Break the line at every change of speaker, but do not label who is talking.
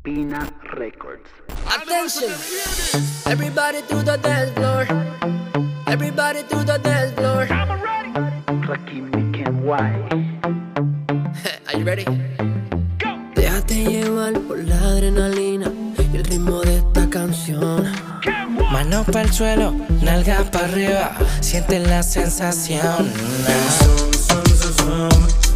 Pina Records.
Attention, everybody to the dance floor. Everybody to the dance floor.
Rakim y Ken White.
Are you ready? Go. Déjate llevar por la adrenalina y el ritmo de esta canción.
Mano pa'l suelo, nalga pa' arriba, siente la sensación.